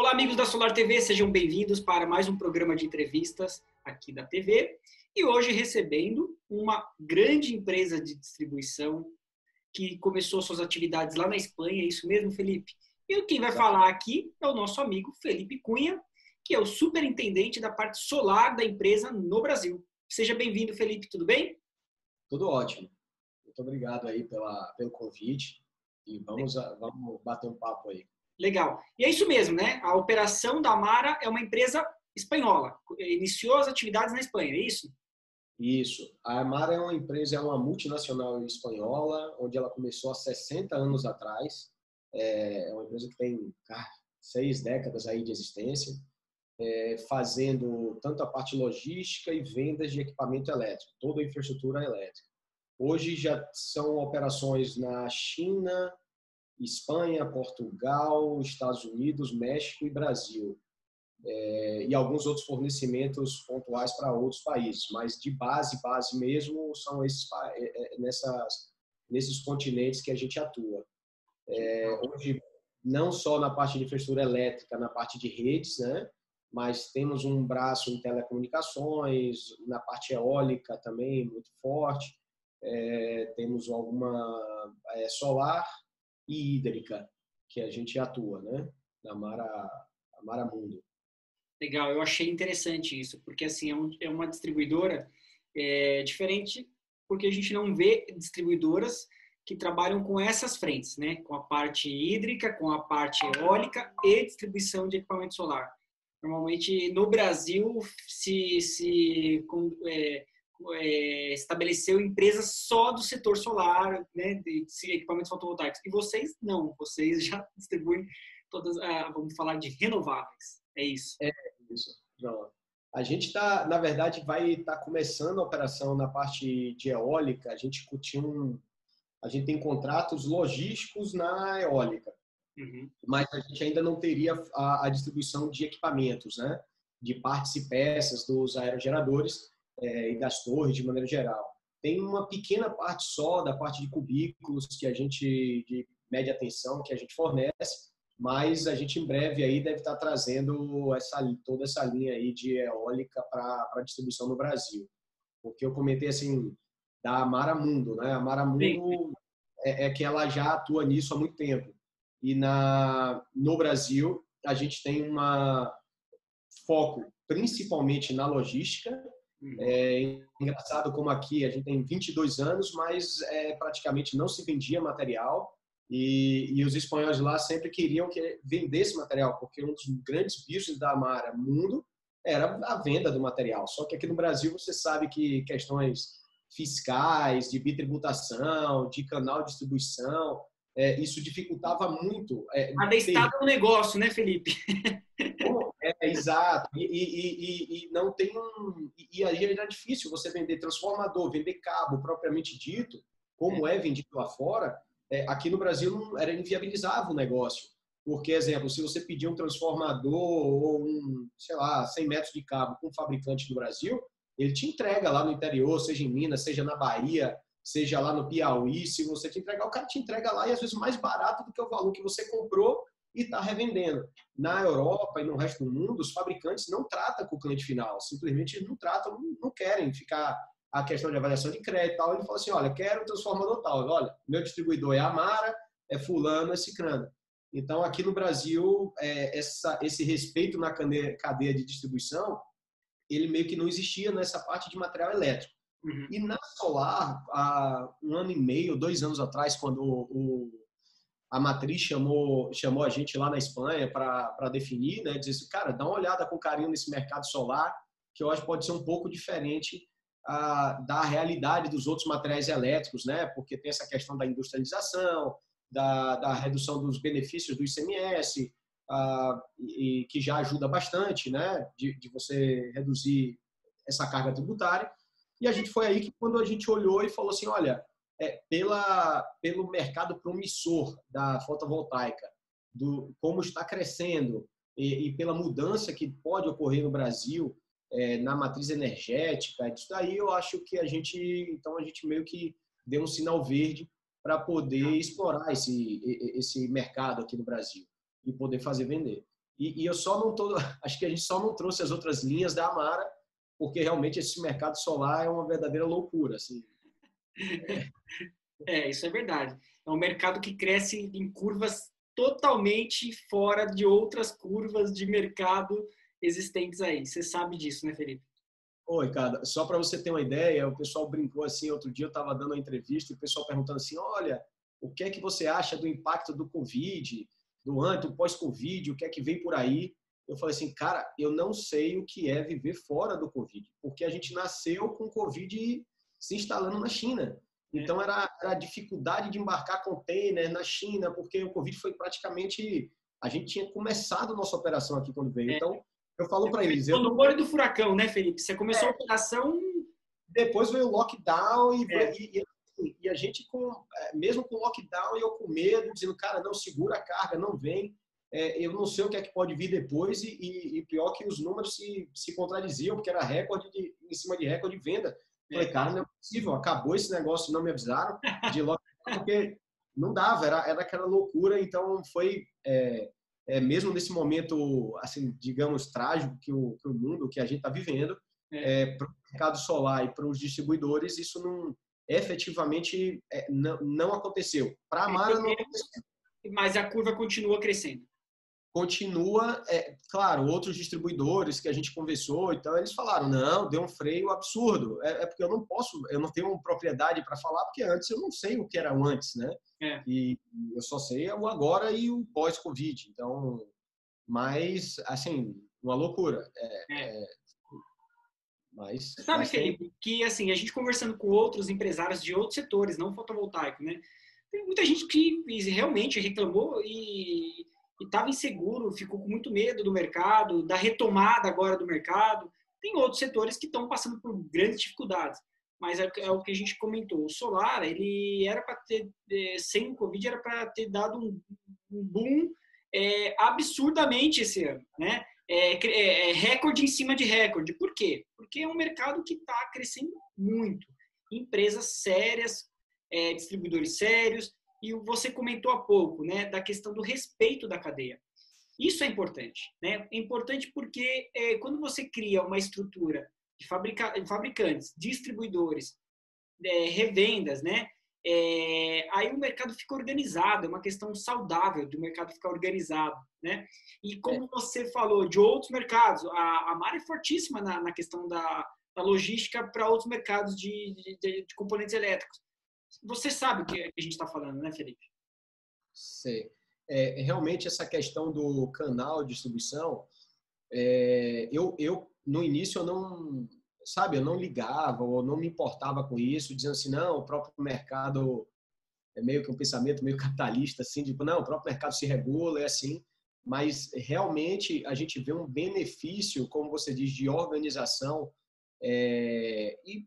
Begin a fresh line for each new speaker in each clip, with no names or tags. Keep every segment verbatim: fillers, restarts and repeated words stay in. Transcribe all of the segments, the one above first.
Olá, amigos da Solar T V, sejam bem-vindos para mais um programa de entrevistas aqui da T V. E hoje recebendo uma grande empresa de distribuição que começou suas atividades lá na Espanha, é isso mesmo, Felipe? E quem vai falar aqui é o nosso amigo Felipe Cunha, que é o superintendente da parte solar da empresa no Brasil. Seja bem-vindo, Felipe, tudo bem?
Tudo ótimo. Muito obrigado aí pela, pelo convite e vamos, a, vamos bater um papo aí.
Legal. E é isso mesmo, né? A operação da Amara é uma empresa espanhola. Iniciou as atividades na Espanha, é isso?
Isso. A Amara é uma empresa, é uma multinacional espanhola, onde ela começou há sessenta anos atrás. É uma empresa que tem ah, seis décadas aí de existência, é, fazendo tanto a parte logística e vendas de equipamento elétrico, toda a infraestrutura elétrica. Hoje já são operações na China, Espanha, Portugal, Estados Unidos, México e Brasil. É, e alguns outros fornecimentos pontuais para outros países, mas de base, base mesmo, são esses, nessas, nesses continentes que a gente atua. É, hoje, não só na parte de infraestrutura elétrica, na parte de redes, né? Mas temos um braço em telecomunicações, na parte eólica também muito forte, é, temos alguma é, solar e hídrica que a gente atua, né? Na Mara, Amara Mundo.
Legal, eu achei interessante isso, porque assim, é, um, é uma distribuidora é, diferente, porque a gente não vê distribuidoras que trabalham com essas frentes, né? Com a parte hídrica, com a parte eólica e distribuição de equipamento solar. Normalmente, no Brasil, se, se é, é, estabeleceu empresas só do setor solar, né? De, de equipamentos fotovoltaicos. E vocês não, vocês já distribuem todas, ah, vamos falar de renováveis. É isso.
É isso. Não. A gente está, na verdade, vai estar tá começando a operação na parte de eólica. A gente tinha um, a gente tem contratos logísticos na eólica, uhum. Mas a gente ainda não teria a, a distribuição de equipamentos, né? De partes e peças dos aerogeradores é, e das torres de maneira geral. Tem uma pequena parte só da parte de cubículos que a gente de média tensão que a gente fornece. Mas a gente em breve aí deve estar trazendo essa, toda essa linha aí de eólica para a distribuição no Brasil. Porque eu comentei assim, da Amara Mundo, né? A Amara Mundo é, é que ela já atua nisso há muito tempo. E na, no Brasil a gente tem uma foco principalmente na logística. É engraçado como aqui a gente tem vinte e dois anos, mas é, praticamente não se vendia material. E, e os espanhóis lá sempre queriam que vendesse material, porque um dos grandes business da Amara Mundo era a venda do material. Só que aqui no Brasil você sabe que questões fiscais, de bitributação, de canal de distribuição, é, isso dificultava muito. É,
Cada estado é um negócio, né, Felipe?
É, exato. E, e, e, e não tem um. E aí era difícil você vender transformador, vender cabo propriamente dito, como é vendido lá fora. É, aqui no Brasil não, era inviabilizável o negócio. Porque, exemplo, se você pedir um transformador ou um, sei lá, cem metros de cabo com um fabricante no Brasil, ele te entrega lá no interior, seja em Minas, seja na Bahia, seja lá no Piauí. Se você te entregar, o cara te entrega lá e às vezes mais barato do que o valor que você comprou e está revendendo. Na Europa e no resto do mundo, os fabricantes não tratam com o cliente final. Simplesmente não tratam, não querem ficar a questão de avaliação de crédito e tal. Ele fala assim, olha, quero um transformador tal. Olha, meu distribuidor é a Amara, é fulano, é cicrano. Então, aqui no Brasil, é, essa, esse respeito na cadeia de distribuição, ele meio que não existia nessa parte de material elétrico. Uhum. E na solar, há um ano e meio, dois anos atrás, quando o, o, a matriz chamou, chamou a gente lá na Espanha para definir, né, dizer assim, cara, dá uma olhada com carinho nesse mercado solar, que eu acho que pode ser um pouco diferente a, da realidade dos outros materiais elétricos, né? Porque tem essa questão da industrialização, da, da redução dos benefícios do I C M S, a, e, que já ajuda bastante, né? De, de você reduzir essa carga tributária. E a gente foi aí que quando a gente olhou e falou assim, olha, é, pela, pelo mercado promissor da fotovoltaica, do, como está crescendo e, e pela mudança que pode ocorrer no Brasil, É, na matriz energética, disso daí eu acho que a gente, então a gente meio que deu um sinal verde para poder explorar esse, esse mercado aqui no Brasil e poder fazer vender. E, e eu só não tô, acho que a gente só não trouxe as outras linhas da Amara, porque realmente esse mercado solar é uma verdadeira loucura, assim.
É, isso é verdade. É um mercado que cresce em curvas totalmente fora de outras curvas de mercado existentes aí. Você sabe disso, né, Felipe?
Oi, cara, só para você ter uma ideia, o pessoal brincou assim, outro dia eu estava dando uma entrevista e o pessoal perguntando assim, olha, o que é que você acha do impacto do Covid, do antes, do pós-Covid, o que é que vem por aí? Eu falei assim, cara, eu não sei o que é viver fora do Covid, porque a gente nasceu com o Covid se instalando na China.
É,
Então, era, era a dificuldade de embarcar container na China, porque o Covid foi praticamente... A gente tinha começado nossa operação aqui quando veio.
é.
Então, eu falo para eles, eu
No
não...
olho do furacão, né, Felipe? Você começou a operação.
Depois veio o lockdown e,
É,
e, e, e a gente, com, mesmo com o lockdown, eu com medo, dizendo, cara, não, segura a carga, não vem. É, eu não sei o que é que pode vir depois e, e, e pior que os números se, se contradiziam, porque era recorde de, em cima de recorde de venda. Falei,
é.
cara, não é possível, acabou esse negócio, não me avisaram de lockdown, porque não dava, era, era aquela loucura. Então, foi, é, é, mesmo nesse momento, assim, digamos, trágico que o, que o mundo, que a gente está vivendo,
É.
é, para o mercado solar e para os distribuidores, isso não efetivamente é, não, não aconteceu. Para a Amara não aconteceu.
Mas a curva continua crescendo.
Continua, é, claro, outros distribuidores que a gente conversou, então eles falaram, não, deu um freio absurdo. É, é porque eu não posso, eu não tenho propriedade para falar, porque antes eu não sei o que era o antes, né?
É.
E eu só sei o agora e o pós-Covid. Então, mas, assim, uma loucura.
É.
É, é, mas,
Sabe,
mas tem...
Felipe, que assim, a gente conversando com outros empresários de outros setores, não fotovoltaico, né? Tem muita gente que realmente reclamou e estava inseguro, ficou com muito medo do mercado, da retomada agora do mercado. Tem outros setores que estão passando por grandes dificuldades, mas é, é o que a gente comentou. O solar, ele era para ter, sem o Covid, era para ter dado um, um boom é, absurdamente esse ano, né? É, é, é recorde em cima de recorde. Por quê? Porque é um mercado que está crescendo muito. Empresas sérias, é, distribuidores sérios, e você comentou há pouco, né, da questão do respeito da cadeia. Isso é importante, né? É importante porque é, quando você cria uma estrutura de fabrica fabricantes, distribuidores, é, revendas, né? É, aí o mercado fica organizado, é uma questão saudável do mercado ficar organizado, né? E como você falou de outros mercados, a, a Mara é fortíssima na, na questão da, da logística para outros mercados de, de, de componentes elétricos. Você sabe o que a gente está falando, né, Felipe?
Sei. É, realmente essa questão do canal de distribuição, é, eu, eu no início eu não, sabe, eu não ligava ou não me importava com isso, dizendo assim, não, o próprio mercado é meio que um pensamento meio capitalista, assim, tipo, não, o próprio mercado se regula, é assim, mas realmente a gente vê um benefício, como você diz, de organização é, e,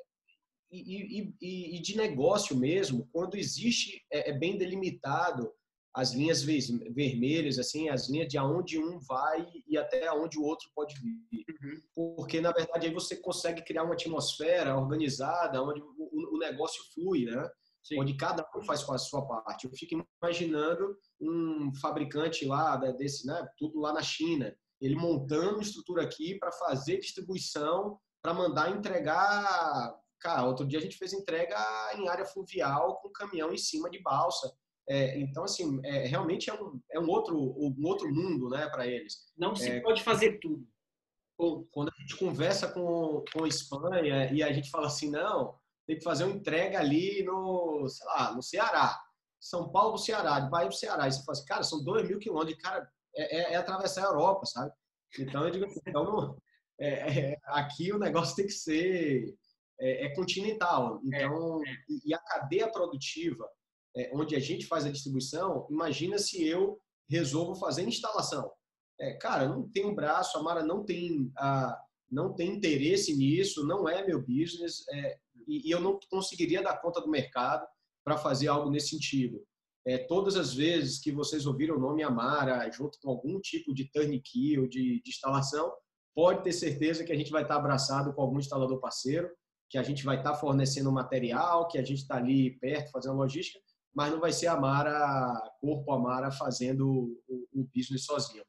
e, e, e de negócio mesmo, quando existe, é, é bem delimitado as linhas vermelhas, assim, as linhas de aonde um vai e até aonde o outro pode vir.
Uhum.
Porque, na verdade, aí você consegue criar uma atmosfera organizada, onde o, o negócio flui, né?
Sim.
Onde cada um faz com a sua parte. Eu fico imaginando um fabricante lá, desse, né? Tudo lá na China, ele montando uma estrutura aqui para fazer distribuição, para mandar entregar. Cara, outro dia a gente fez entrega em área fluvial com caminhão em cima de balsa. É, então, assim, é, realmente é um, é um, outro, um outro mundo, né, para eles.
Não se
É,
pode fazer tudo. Ou...
Quando a gente conversa com, com a Espanha e a gente fala assim, não, tem que fazer uma entrega ali no, sei lá, no Ceará. São Paulo do Ceará, de Bahia do Ceará. E você fala assim, cara, são dois mil quilômetros. Cara, é, é, é atravessar a Europa, sabe? Então, eu digo assim, então, é, é, aqui o negócio tem que ser é, é continental. Então,
É, é.
e, e a cadeia produtiva, é, onde a gente faz a distribuição, imagina se eu resolvo fazer instalação. É, cara, eu não tenho braço, a Mara não tem, ah, não tem interesse nisso, não é meu business, é, e, e eu não conseguiria dar conta do mercado para fazer algo nesse sentido. É, todas as vezes que vocês ouviram o nome Amara, junto com algum tipo de turnkey ou de, de instalação, pode ter certeza que a gente vai estar abraçado com algum instalador parceiro, que a gente vai estar fornecendo material, que a gente está ali perto fazendo logística, mas não vai ser a Amara, corpo Amara, fazendo o, o business sozinho.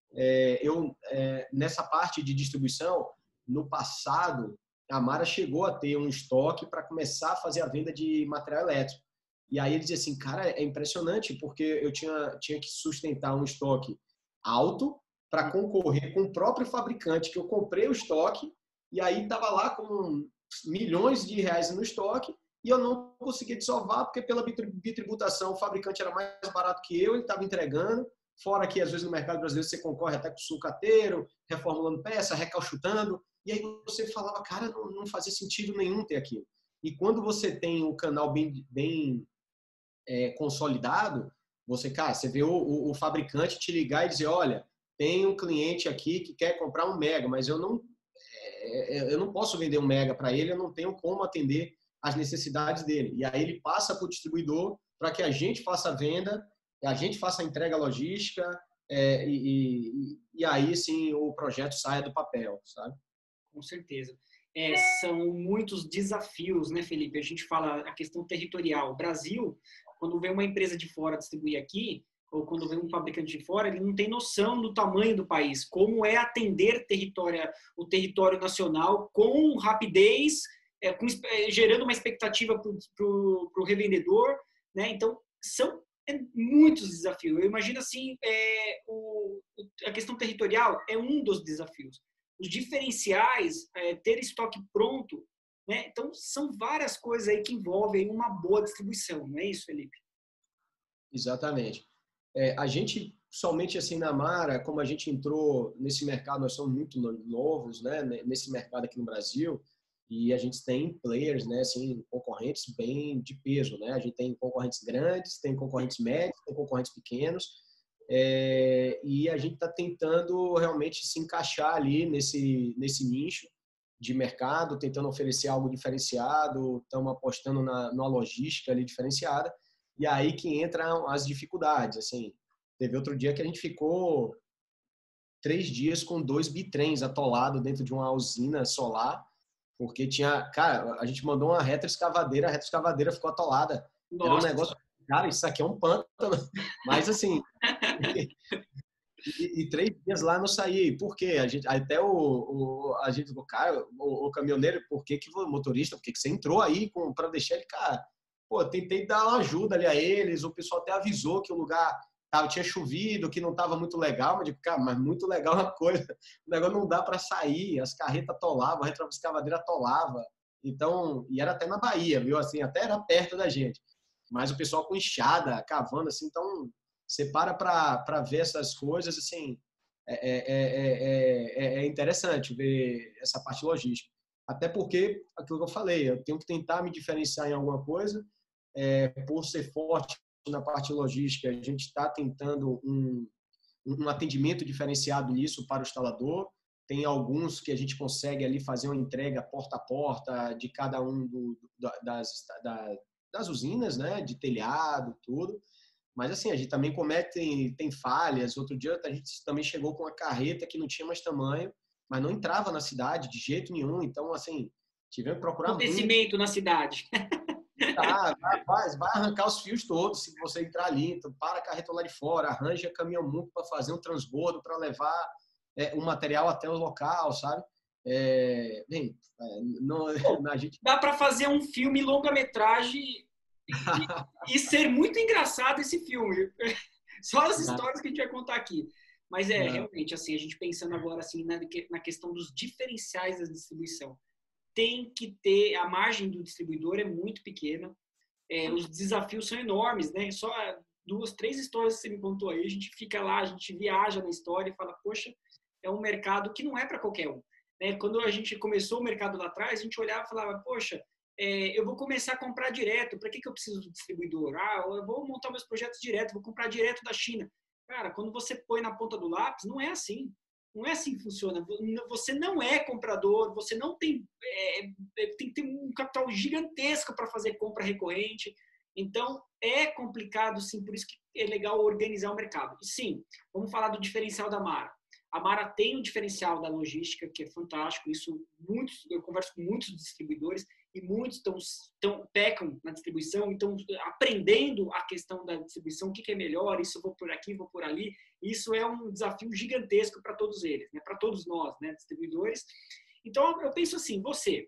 é, eu, é, nessa parte de distribuição, no passado, a Mara chegou a ter um estoque para começar a fazer a venda de material elétrico. E aí ele dizia assim, cara, é impressionante, porque eu tinha, tinha que sustentar um estoque alto para concorrer com o próprio fabricante, que eu comprei o estoque, e aí estava lá com milhões de reais no estoque, e eu não conseguia desovar, porque pela bitributação o fabricante era mais barato que eu, ele estava entregando, fora que às vezes no mercado brasileiro você concorre até com sucateiro, reformulando peça, recalchutando, e aí você falava, cara, não, não fazia sentido nenhum ter aquilo. E quando você tem o canal bem, bem é, consolidado, você, cara, você vê o, o, o fabricante te ligar e dizer, olha, tem um cliente aqui que quer comprar um mega, mas eu não, é, eu não posso vender um mega para ele, eu não tenho como atender as necessidades dele. E aí ele passa para o distribuidor para que a gente faça a venda, a gente faça a entrega logística, é, e, e, e aí sim o projeto saia do papel, sabe?
Com certeza. É, são muitos desafios, né, Felipe? A gente fala a questão territorial. O Brasil, quando vem uma empresa de fora distribuir aqui, ou quando vem um fabricante de fora, ele não tem noção do tamanho do país, como é atender território, o território nacional com rapidez, é, com, é, gerando uma expectativa para o revendedor, né? Então, são é, muitos desafios. Eu imagino assim, é, o, a questão territorial é um dos desafios. Os diferenciais, é, ter estoque pronto, né? Então, são várias coisas aí que envolvem uma boa distribuição, não é isso, Felipe?
Exatamente. É, a gente, somente assim na Mara, como a gente entrou nesse mercado, nós somos muito novos, né, nesse mercado aqui no Brasil, e a gente tem players, né, assim, concorrentes bem de peso, né? A gente tem concorrentes grandes, tem concorrentes médios, tem concorrentes pequenos, é, e a gente está tentando realmente se encaixar ali nesse, nesse nicho de mercado, tentando oferecer algo diferenciado, estamos apostando na, numa logística ali diferenciada, e aí que entram as dificuldades, assim. Teve outro dia que a gente ficou três dias com dois bitrens atolados dentro de uma usina solar, porque tinha, cara, a gente mandou uma retroescavadeira, a retroescavadeira ficou atolada.
Nossa.
Era um negócio, cara, isso aqui é um pântano. Mas assim, e, e três dias lá não saí. Por quê? A gente, até o, o a gente falou, cara, o, o caminhoneiro, por que que o motorista, por que que você entrou aí para deixar ele, cara? Pô, tentei dar uma ajuda ali a eles, o pessoal até avisou que o lugar tava, tinha chovido, que não estava muito legal, mas digo, cara, mas muito legal uma coisa, o negócio não dá para sair, as carretas atolavam, a retroescavadeira atolava, então, e era até na Bahia, viu, assim, até era perto da gente, mas o pessoal com enxada, cavando, assim, então, você para para ver essas coisas, assim, é, é, é, é, é interessante ver essa parte logística, até porque, aquilo que eu falei, eu tenho que tentar me diferenciar em alguma coisa, é, por ser forte na parte logística, a gente está tentando um, um atendimento diferenciado nisso para o instalador. Tem alguns que a gente consegue ali fazer uma entrega porta a porta de cada um do, das, da, das usinas, né? De telhado, tudo. Mas assim, a gente também comete, tem, tem falhas. Outro dia a gente também chegou com uma carreta que não tinha mais tamanho, mas não entrava na cidade de jeito nenhum. Então, assim, tivemos que procurar muito.
Acontecimento na cidade.
Tá, vai, vai arrancar os fios todos se você entrar ali. Então, para a carreta lá de fora, arranja caminhão-muco para fazer um transbordo, para levar é, o material até o local, sabe? É, bem, é, não, a gente...
Dá para fazer um filme longa-metragem e, e ser muito engraçado esse filme. Só as histórias que a gente vai contar aqui. Mas é, não. realmente, assim, a gente pensando agora assim, na, na questão dos diferenciais da distribuição. Tem que ter, a margem do distribuidor é muito pequena, é, os desafios são enormes, né? Só duas, três histórias que você me contou aí, a gente fica lá, a gente viaja na história e fala, poxa, é um mercado que não é para qualquer um. Né? Quando a gente começou o mercado lá atrás, a gente olhava e falava, poxa, é, eu vou começar a comprar direto, para que, que eu preciso do distribuidor? Ah, eu vou montar meus projetos direto, vou comprar direto da China. Cara, quando você põe na ponta do lápis, não é assim. Não é assim que funciona. Você não é comprador, você não tem, é, tem que ter um capital gigantesco para fazer compra recorrente. Então, é complicado, sim, por isso que é legal organizar o mercado. E sim, vamos falar do diferencial da Mara. A Mara tem um diferencial da logística, que é fantástico. Isso, muitos, eu converso com muitos distribuidores, e muitos estão, estão pecam na distribuição, então aprendendo a questão da distribuição, o que, que é melhor, isso eu vou por aqui, vou por ali. Isso é um desafio gigantesco para todos eles, né? Para todos nós, né, distribuidores. Então, eu penso assim, você,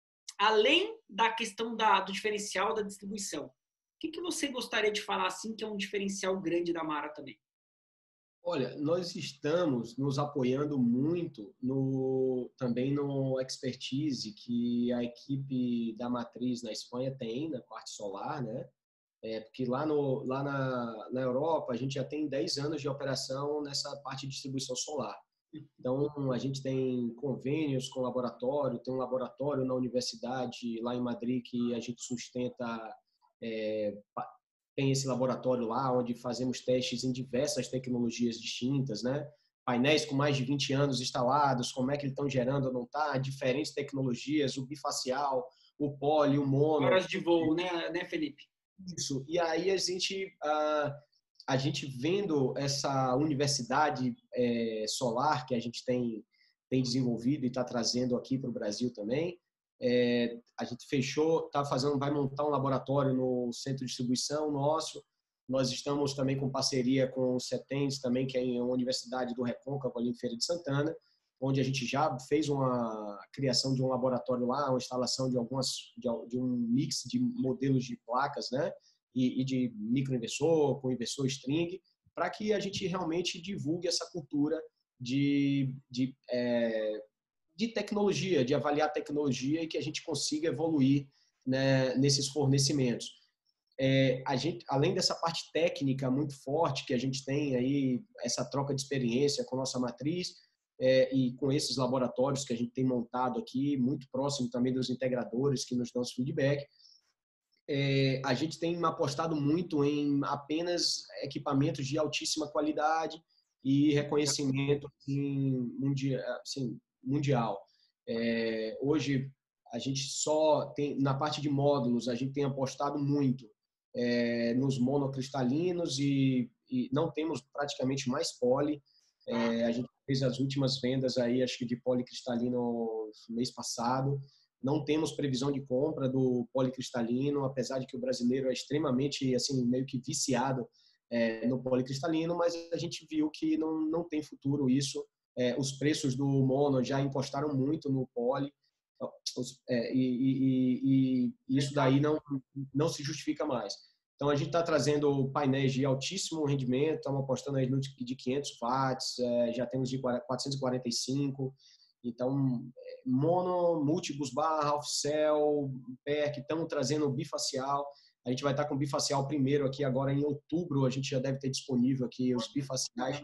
além da questão da, do diferencial da distribuição, o que, que você gostaria de falar assim que é um diferencial grande da Mara também?
Olha, nós estamos nos apoiando muito no, também no expertise que a equipe da Matriz na Espanha tem na parte solar, né? É, porque lá, no, lá na, na Europa a gente já tem dez anos de operação nessa parte de distribuição solar. Então, a gente tem convênios com laboratório, tem um laboratório na universidade lá em Madrid que a gente sustenta, é, tem esse laboratório lá onde fazemos testes em diversas tecnologias distintas, né? Painéis com mais de vinte anos instalados, como é que eles estão gerando ou não está, diferentes tecnologias, o bifacial, o poli, o mono.
Horas de voo, né, né Felipe?
Isso. E aí a gente, a, a gente vendo essa universidade é, solar que a gente tem, tem desenvolvido e está trazendo aqui para o Brasil também, É, a gente fechou, tá fazendo, vai montar um laboratório no centro de distribuição nosso. Nós estamos também com parceria com o CETENS também, que é a Universidade do Recôncavo, ali em Feira de Santana, onde a gente já fez uma criação de um laboratório lá, uma instalação de algumas de, de um mix de modelos de placas, né, e, e de microinversor com inversor string, para que a gente realmente divulgue essa cultura de, de é, de tecnologia, de avaliar tecnologia e que a gente consiga evoluir, né, nesses fornecimentos. É, a gente, além dessa parte técnica muito forte que a gente tem aí, essa troca de experiência com a nossa matriz é, e com esses laboratórios que a gente tem montado aqui, muito próximo também dos integradores que nos dão esse feedback, é, a gente tem apostado muito em apenas equipamentos de altíssima qualidade e reconhecimento assim, mundial, assim, mundial. É, hoje, a gente só tem, na parte de módulos, a gente tem apostado muito é, nos monocristalinos e, e não temos praticamente mais poli. É, a gente fez as últimas vendas aí, acho que de policristalino mês passado. Não temos previsão de compra do policristalino, apesar de que o brasileiro é extremamente, assim, meio que viciado é, no policristalino, mas a gente viu que não, não tem futuro isso. É, os preços do mono já encostaram muito no poli, é, e, e, e isso daí não, não se justifica mais. Então, a gente está trazendo painéis de altíssimo rendimento, estamos apostando aí no de quinhentos watts, é, já temos de quatrocentos e quarenta e cinco. Então, mono, múltiplos barra, off-cell, P E R, estamos trazendo bifacial. A gente vai estar com bifacial primeiro aqui agora em outubro, a gente já deve ter disponível aqui os bifaciais.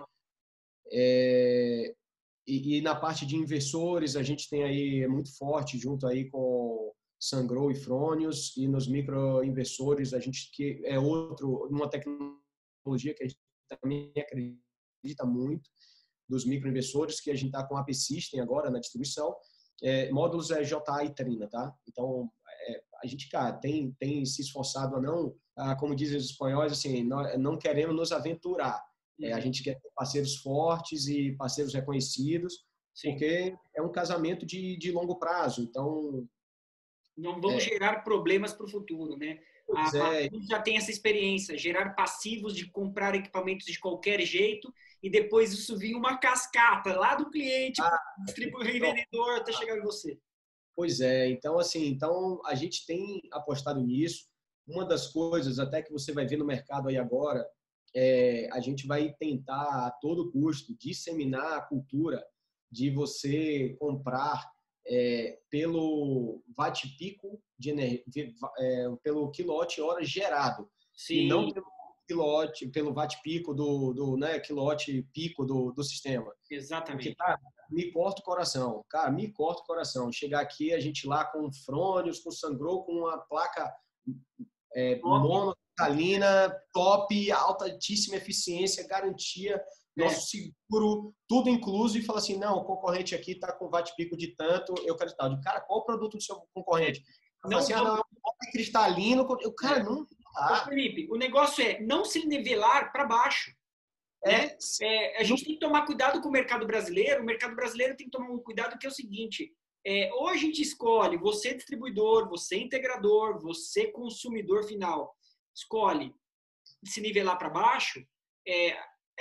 É, e, e na parte de inversores, a gente tem aí, é muito forte, junto aí com Sungrow e Fronius, e nos microinversores, a gente que é outro, uma tecnologia que a gente também acredita muito, dos microinversores, que a gente está com a P-System agora na distribuição. É, módulos é J A e Trina, tá? Então, é, a gente, cara, tem, tem se esforçado a não, a, como dizem os espanhóis, assim, não, não queremos nos aventurar. É, a gente quer ter parceiros fortes e parceiros reconhecidos, Sim. porque é um casamento de, de longo prazo. Então,
não vamos é, gerar problemas para o futuro, né? A Matriz já tem essa experiência, gerar passivos de comprar equipamentos de qualquer jeito e depois isso vir uma cascata lá do cliente, ah, distribuidor e vendedor até chegar em você.
Pois é, então assim, então a gente tem apostado nisso. Uma das coisas até que você vai ver no mercado aí agora, é, a gente vai tentar a todo custo disseminar a cultura de você comprar é, pelo watt-pico de energia, é, pelo quilowatt-hora gerado. Sim. E não pelo quilowatt, pelo watt-pico do, do né, quilowatt-pico do, do sistema.
Exatamente.
Porque, cara, me corta o coração. Cara, me corta o coração. Chegar aqui, a gente lá com Fronius, com Sungrow, com uma placa é, monocristalina, top, altíssima eficiência, garantia, nosso é. seguro, tudo incluso, e fala assim, não, o concorrente aqui está com watt-pico de tanto, eu quero tal. Cara, qual o produto do seu concorrente? Não, assim, ah, não, é um cristalino. O cara, é. não
dá. Ô, Felipe, o negócio é não se nivelar para baixo.
É,
né? é, a gente não... tem que tomar cuidado com o mercado brasileiro. O mercado brasileiro tem que tomar um cuidado que é o seguinte, É, ou a gente escolhe, você distribuidor, você integrador, você consumidor final, escolhe se nivelar para baixo, é,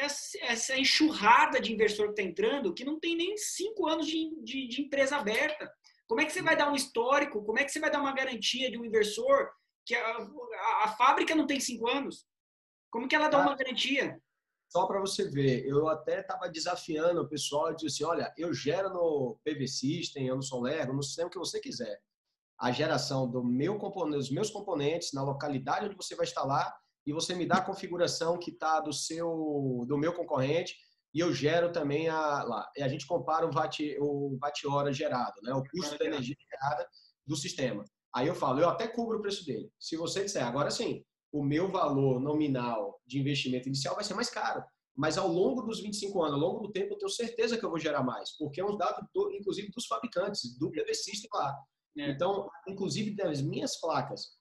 essa enxurrada de inversor que está entrando, que não tem nem cinco anos de, de, de empresa aberta. Como é que você vai dar um histórico? Como é que você vai dar uma garantia de um inversor que a, a, a fábrica não tem cinco anos? Como que ela dá uma garantia?
Só para você ver, eu até estava desafiando o pessoal, eu disse assim, olha, eu gero no P V System, eu no Soler, no sistema que você quiser, a geração do meu componente, dos meus componentes na localidade onde você vai instalar e você me dá a configuração que está do seu, do meu concorrente e eu gero também a, lá. E a gente compara o watt, o watt-hora gerado, né? O custo da energia gerada do sistema. Aí eu falo, eu até cubro o preço dele. Se você disser, agora sim, o meu valor nominal de investimento inicial vai ser mais caro. Mas ao longo dos vinte e cinco anos, ao longo do tempo, eu tenho certeza que eu vou gerar mais, porque é um dado, do, inclusive, dos fabricantes, do P V System lá. É. Então, inclusive, das minhas placas,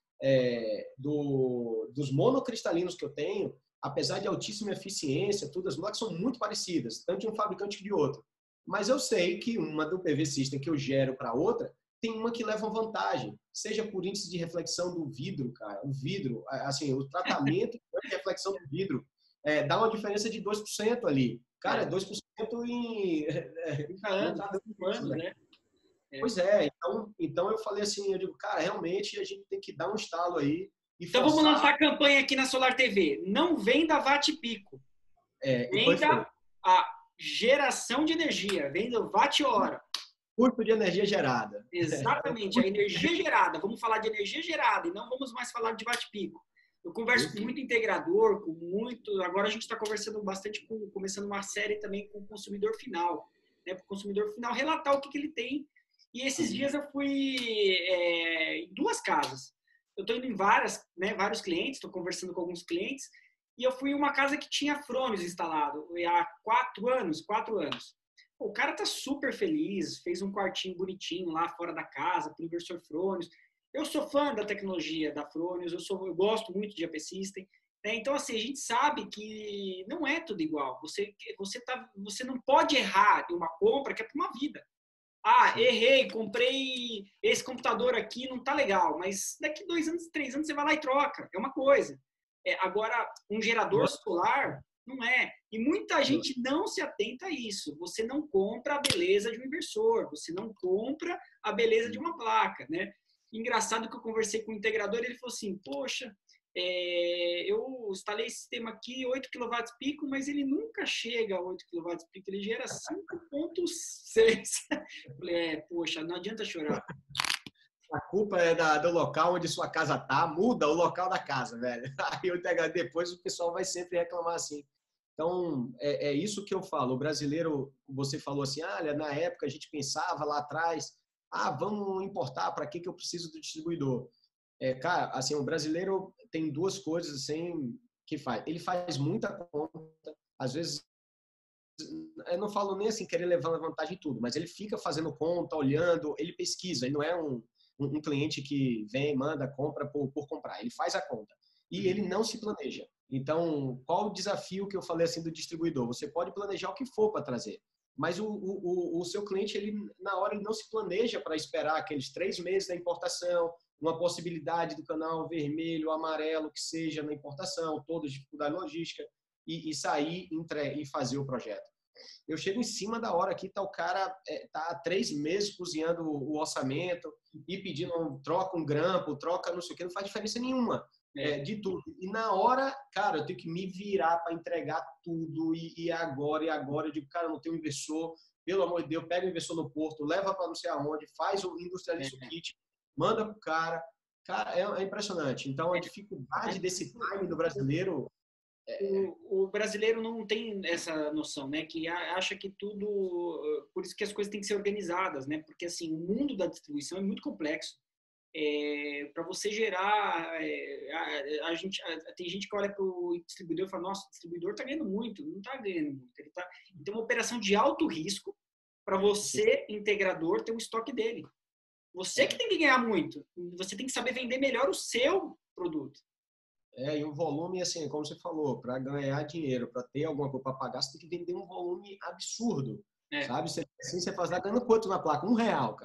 é, do, dos monocristalinos que eu tenho, apesar de altíssima eficiência, todas as placas são muito parecidas, tanto de um fabricante que de outro. Mas eu sei que uma do P V System que eu gero para outra, tem uma que leva vantagem, seja por índice de reflexão do vidro, cara. O vidro, assim, o tratamento de reflexão do vidro é, dá uma diferença de dois por cento ali. Cara, é dois por cento em...
trinta anos, anos, né?
É. Pois é, então, então eu falei assim, eu digo, cara, realmente a gente tem que dar um estalo aí. E
então
forçar...
vamos lançar a campanha aqui na Solar T V. Não venda Watt Pico.
É,
venda a geração de energia. Venda o Watt-hora.
Custo de energia gerada.
Exatamente, a energia gerada. Vamos falar de energia gerada e não vamos mais falar de Watt-pico. Eu converso com muito integrador, com muito... Agora a gente está conversando bastante, com, começando uma série também com o consumidor final. Né? Para o consumidor final relatar o que, que ele tem. E esses dias eu fui é, em duas casas. Eu estou indo em várias, né, vários clientes, estou conversando com alguns clientes, e eu fui em uma casa que tinha Frônios instalado há quatro anos, quatro anos. O cara tá super feliz, fez um quartinho bonitinho lá fora da casa, para o inversor Frônios. Eu sou fã da tecnologia da Frônios, eu, sou, eu gosto muito de A P System. Né? Então, assim, a gente sabe que não é tudo igual. Você, você, tá, você não pode errar em uma compra que é para uma vida. Ah, errei, comprei esse computador aqui, não tá legal. Mas daqui dois anos, três anos, você vai lá e troca. É uma coisa. É, agora, um gerador solar... Não é. E muita gente não se atenta a isso. Você não compra a beleza de um inversor, você não compra a beleza de uma placa, né? Engraçado que eu conversei com o integrador, ele falou assim, poxa, é, eu instalei esse sistema aqui, oito quilowatt pico, mas ele nunca chega a oito quilowatt pico, ele gera cinco ponto seis. Falei, é, poxa, não adianta chorar.
A culpa é da, do local onde sua casa tá, muda o local da casa, velho. Aí o depois o pessoal vai sempre reclamar assim. Então, é, é isso que eu falo. O brasileiro, você falou assim, ah, na época a gente pensava lá atrás, ah, vamos importar, para que, que eu preciso do distribuidor? É, cara, assim, o brasileiro tem duas coisas assim que faz. Ele faz muita conta, às vezes, eu não falo nem assim, querer levar vantagem em tudo, mas ele fica fazendo conta, olhando, ele pesquisa, ele não é um, um, um cliente que vem, manda, compra por, por comprar, ele faz a conta. E ele não se planeja. Então, qual o desafio que eu falei assim do distribuidor? Você pode planejar o que for para trazer, mas o, o, o seu cliente, ele, na hora, ele não se planeja para esperar aqueles três meses da importação, uma possibilidade do canal vermelho, amarelo, que seja na importação, toda dificuldade logística, e, e sair entre, e fazer o projeto. Eu chego em cima da hora aqui, tá o cara é, tá há três meses cozinhando o orçamento e pedindo, um, troca um grampo, troca não sei o que, não faz diferença nenhuma. É, de tudo. E na hora, cara, eu tenho que me virar para entregar tudo e, e agora, e agora. Eu digo, cara, eu não tenho inversor, pelo amor de Deus, pega o inversor no porto, leva para não sei aonde, faz o industrializa o kit, manda pro cara. Cara, é, é impressionante. Então, a dificuldade desse time do brasileiro...
É... O, o brasileiro não tem essa noção, né? Que acha que tudo... Por isso que as coisas têm que ser organizadas, né? Porque, assim, o mundo da distribuição é muito complexo. É, para você gerar, é, a, a gente, a, tem gente que olha para o distribuidor e fala, nossa, o distribuidor está ganhando muito, não está ganhando muito. Ele tá... Então, uma operação de alto risco para você, integrador, ter um estoque dele. Você que tem que ganhar muito. Você tem que saber vender melhor o seu produto.
É, e o volume, assim, como você falou, para ganhar dinheiro, para ter alguma coisa para pagar, você tem que vender um volume absurdo, é. Sabe? Você, assim, você faz, tá ganhando quanto na placa? Um real, cara.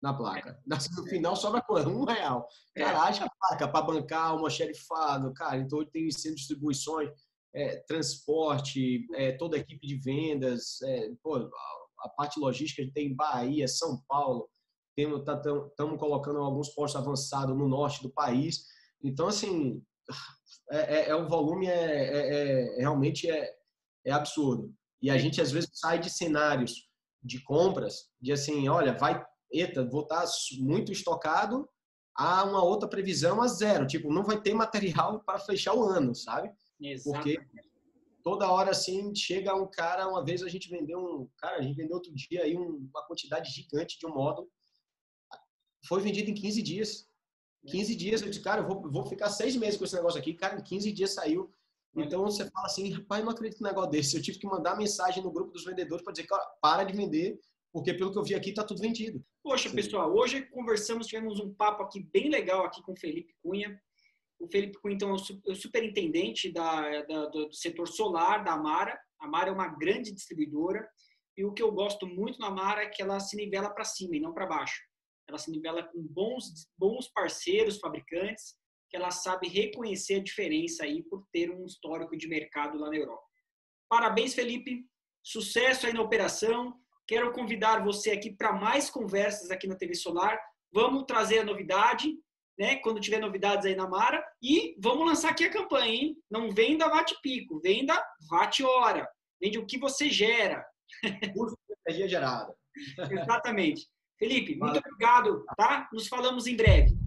na placa. No final sobra quanto? Um real. Cara,
É.
acha a placa para bancar uma xerifado, cara. Então tem centro de distribuições, é, transporte, é, toda a equipe de vendas, é, pô, a, a parte logística tem Bahia, São Paulo, estamos tá, colocando alguns postos avançados no norte do país. Então, assim, é, é, é o volume é, é, é realmente é, é absurdo. E a gente, às vezes, sai de cenários de compras, de assim, olha, vai, eita, vou estar muito estocado, a uma outra previsão a zero. Tipo, não vai ter material para fechar o ano, sabe?
Exato.
Porque toda hora, assim, chega um cara, uma vez a gente vendeu um, cara, a gente vendeu outro dia aí uma quantidade gigante de um módulo, foi vendido em quinze dias. quinze dias, eu disse, cara, eu vou, vou ficar seis meses com esse negócio aqui. Cara, em quinze dias saiu. Então você fala assim, rapaz, eu não acredito num negócio desse. Eu tive que mandar mensagem no grupo dos vendedores para dizer, cara, para de vender, porque pelo que eu vi aqui tá tudo vendido.
Poxa, Sim. pessoal, hoje conversamos, tivemos um papo aqui bem legal aqui com o Felipe Cunha. O Felipe Cunha, então, é o superintendente da, da, do setor solar da Amara. A Amara é uma grande distribuidora e o que eu gosto muito na Amara é que ela se nivela para cima e não para baixo. Ela se nivela com bons, bons parceiros, fabricantes, que ela sabe reconhecer a diferença aí por ter um histórico de mercado lá na Europa. Parabéns, Felipe. Sucesso aí na operação. Quero convidar você aqui para mais conversas aqui na T V Solar. Vamos trazer a novidade, né? Quando tiver novidades aí na Amara. E vamos lançar aqui a campanha, hein? Não venda Watt Pico, venda Watt Hora. Vende o que você gera.
Custo de energia gerada.
Exatamente. Felipe, muito obrigado, tá? Nos falamos em breve.